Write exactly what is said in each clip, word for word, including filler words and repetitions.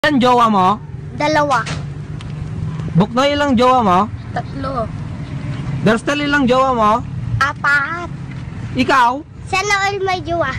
Ilan jowa mo? Dalawa. Buknoy, ilang jowa mo? Tatlo. Darstal, ilang jowa mo? Apat. Ikaw? Sana all may jowa.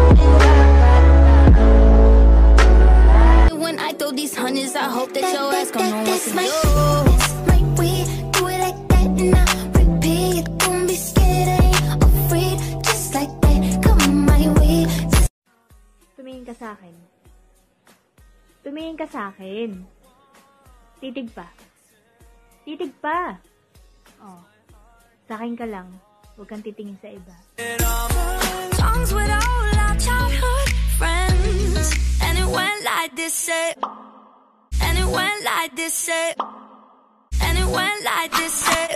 When I throw these hundreds, I hope that your ass gon' know what to do. My way, do it like that and I repeat. Don't be scared, I ain't afraid. Just like that, come my way. Tumingin ka sa akin. Tumingin ka sa akin. Titig pa. Titig pa. Oh. Sa akin ka lang. Huwag kang titingin sa iba. Songs with all our childhood friends. And it went like this, say. And it went like this, say. And it went like this, say.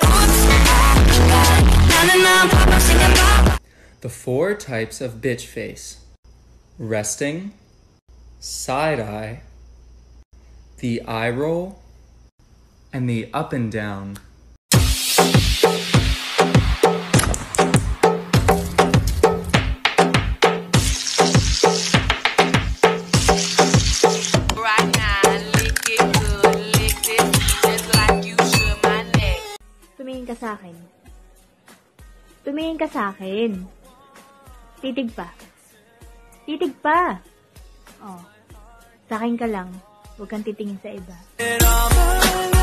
The four types of bitch face: resting, side eye, the eye roll, and the up and down. Right now, lick it good, lick this just like you should my neck. Tumingin ka sa akin. Tumingin ka sa akin. Titig pa. Titig pa. Oh. Sa akin ka lang. Huwag kang titingin sa iba.